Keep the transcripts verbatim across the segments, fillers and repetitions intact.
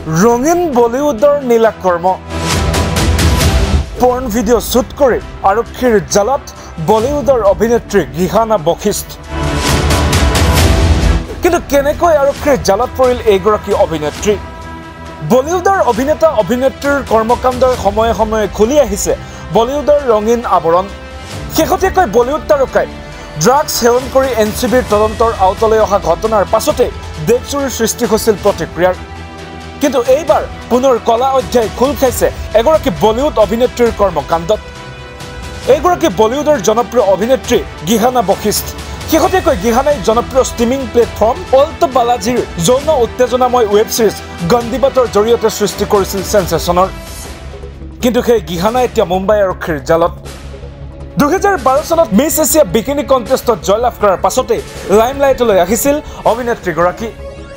ৰঙীন বলিউডৰ নীলাকৰ্ম porn video' shoot কৰি আৰক্ষীৰ জালত বলিউডৰ অভিনেত্ৰী গিহানা বশিষ্ঠ কিন্তু কেনেকৈ আৰক্ষীৰ জালত পৰিল এইগৰাকী অভিনেত্ৰী বলিউডৰ অভিনেতা অভিনেত্ৰীৰ কৰ্মকাণ্ডৰ সময়ে সময়ে খুলি আহিছে বলিউডৰ ৰঙীন আৱৰণ শেহতীয়াকৈ বলিউড তাৰকাই ড্ৰাগছ সেৱন কৰি এন চি বিৰ তদন্তৰ আওতালৈ অহা ঘটনাৰ পাছতে দেশজুৰি সৃষ্টি হৈছিল প্ৰতিক্ৰিয়াৰ কিন্তু এইবাৰ পুনৰ কলা অধ্যায় খোল খাইছে এগৰাকী বলিউড অভিনেত্ৰীৰ কৰ্মকাণ্ডত এইগৰাকী বলিউডৰ জনপ্ৰিয় অভিনেত্ৰী গিহানা বশিষ্ঠ শেহতীয়াকৈ গিহানাই জনপ্ৰিয় ষ্ট্ৰিমিং প্লেটফৰ্ম অল্ট বালাজীৰ যৌন উত্তেজনাময় ৱেব ছিৰিজ গন্দিবাতৰ জৰিয়তে সৃষ্টি কৰিছিল সেন্সেশ্যনৰ কিন্তু সেই গিহানা এতিয়া মুম্বাই আৰক্ষীৰ জালত দুহেজাৰ বাৰ চনত মিছ এছিয়া বিকিনি কণ্টেষ্টত জয়লাভ কৰাৰ পাছতে লাইমলাইটলৈ আহিছিল অভিনেত্ৰীগৰাকী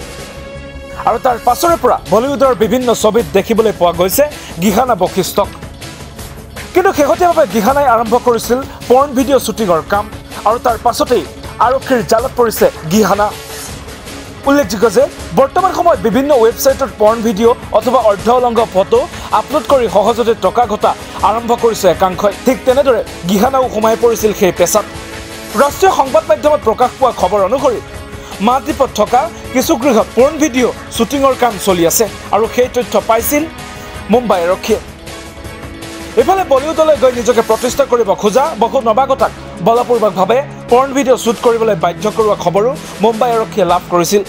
আৰু তাৰ পাছৰে পৰা বলিউডৰ বিভিন্ন ছবিত দেখিবলৈ পোৱা গৈছে গিহানা বশিষ্ঠক কিন্তু শেহতীয়াভাৱে গিহানাই আৰম্ভ কৰিছিল পৰ্ন ভিডিঅ' শ্বুটিঙৰ কাম আৰু তাৰ পাছতেই আৰক্ষীৰ জালত পৰিছে গিহানা উল্লেখযোগ্য যে বৰ্তমান সময়ত বিভিন্ন ৱেবছাইটত পৰ্ন ভিডিঅ' অথবা অৰ্ধ অলংগ ফটো আপলোড কৰি সহজতে টকা ঘটা আৰম্ভ কৰিছে একাংশই ঠিক তেনেদৰে গিহানাও সোমাই পৰিছিল সেই পেচাত ৰাষ্ট্ৰীয় সংবাদ মাধ্যমত প্ৰকাশ পোৱা খবৰ অনুসৰি মালদ্বীপত থকা কিছু গৃহত পৰ্ন ভিডিঅ' শ্বুটিঙৰ কাম চলি আছে আৰু সেই তথ্য পাইছিল মুম্বাই আৰক্ষীয়ে এফালে বলিউডলৈ গৈ নিজকে প্ৰতিষ্ঠা কৰিব খোজা বহু নৱাগতাক বলপূৰ্বকভাৱে পৰ্ন ভিডিঅ' শ্বুট কৰিবলৈ বাধ্য কৰোৱা খবৰো মুম্বাই আৰক্ষীয়ে লাভ কৰিছিল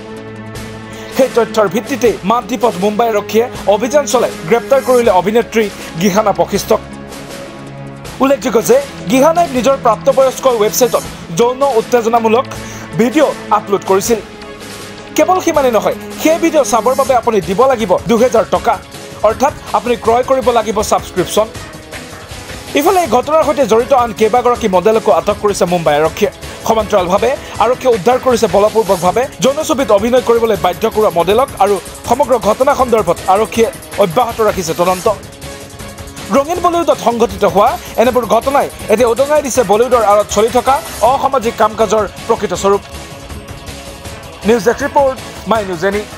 সেই তথ্যৰ ভিত্তিতে মালদ্বীপত মুম্বাই আৰক্ষীয়ে অভিযান চলাই গ্ৰেপ্তাৰ কৰিলে অভিনেত্ৰী গিহানা বশিষ্ঠক উল্লেখযোগ্য যে গিহানাই নিজৰ প্ৰাপ্তবয়স্ক ৱেবছাইটত যৌন উত্তেজনামূলক ভিডিঅ' আপলোড কৰিছিল কেৱল সিমানেই নহয় সেই ভিডিঅ' চাবৰ বাবে আপুনি দিব লাগিব দুহেজাৰ টকা অৰ্থাৎ আপুনি ক্ৰয় কৰিব লাগিব ছাবস্ক্ৰিপশ্যন ইফালে এই ঘটনাৰ সৈতে জড়িত আন কেইবাগৰাকী মডেলকো আটক কৰিছে মুম্বাই আৰক্ষীয়ে সমান্তৰালভাৱে আৰক্ষীয়ে উদ্ধাৰ কৰিছে বলপূৰ্বকভাৱে যৌন ছবিত অভিনয় কৰিবলৈ বাধ্য কৰোৱা মডেলক আৰু সমগ্ৰ ঘটনা সন্দৰ্ভত আৰক্ষীয়ে অব্যাহত ৰাখিছে তদন্ত ৰঙীন বলিউডত সংঘটিত হোৱা এনেবোৰ ঘটনাই এতিয়া উদঙাই দিছে বলিউডৰ আঁৰত চলি থকা অসামাজিক কাম কাজৰ প্ৰকৃত স্বৰূপ news desk report my news any